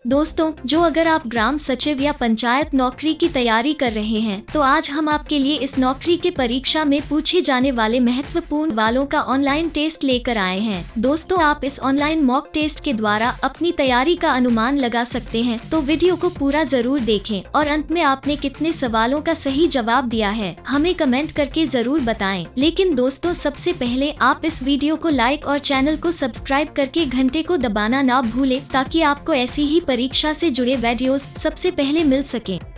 दोस्तों, अगर आप ग्राम सचिव या पंचायत नौकरी की तैयारी कर रहे हैं तो आज हम आपके लिए इस नौकरी के परीक्षा में पूछे जाने वाले महत्वपूर्ण सवालों का ऑनलाइन टेस्ट लेकर आए हैं। दोस्तों, आप इस ऑनलाइन मॉक टेस्ट के द्वारा अपनी तैयारी का अनुमान लगा सकते हैं, तो वीडियो को पूरा जरूर देखें और अंत में आपने कितने सवालों का सही जवाब दिया है हमें कमेंट करके जरूर बताएं। लेकिन दोस्तों, सबसे पहले आप इस वीडियो को लाइक और चैनल को सब्सक्राइब करके घंटे को दबाना ना भूलें, ताकि आपको ऐसी ही परीक्षा से जुड़े वीडियोस सबसे पहले मिल सके।